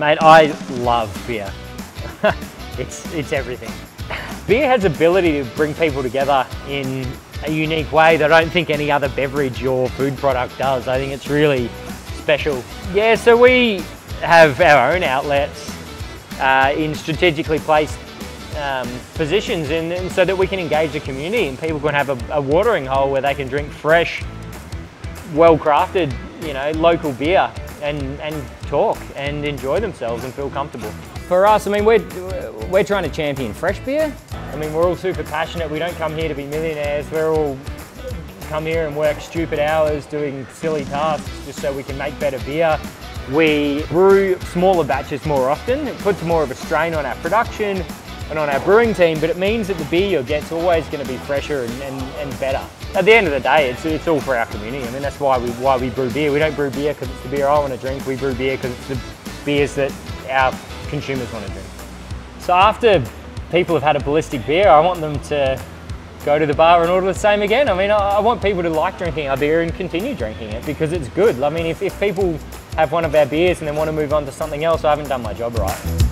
Mate, I love beer. It's everything. Beer has the ability to bring people together in a unique way that I don't think any other beverage or food product does. I think it's really special. Yeah, so we have our own outlets in strategically placed positions and so that we can engage the community and people can have a watering hole where they can drink fresh, well-crafted, you know, local beer and talk and enjoy themselves and feel comfortable. For us, I mean, we're trying to champion fresh beer. I mean, we're all super passionate. We don't come here to be millionaires. We're all come here and work stupid hours doing silly tasks just so we can make better beer. We brew smaller batches more often. It puts more of a strain on our production and on our brewing team, but it means that the beer you'll get's always going to be fresher and better. At the end of the day, it's all for our community. I mean, that's why we brew beer. We don't brew beer because it's the beer I want to drink. We brew beer because it's the beers that our consumers want to drink. So after people have had a ballistic beer, I want them to go to the bar and order the same again. I mean, I want people to like drinking our beer and continue drinking it because it's good. I mean, if people have one of our beers and then want to move on to something else, I haven't done my job right.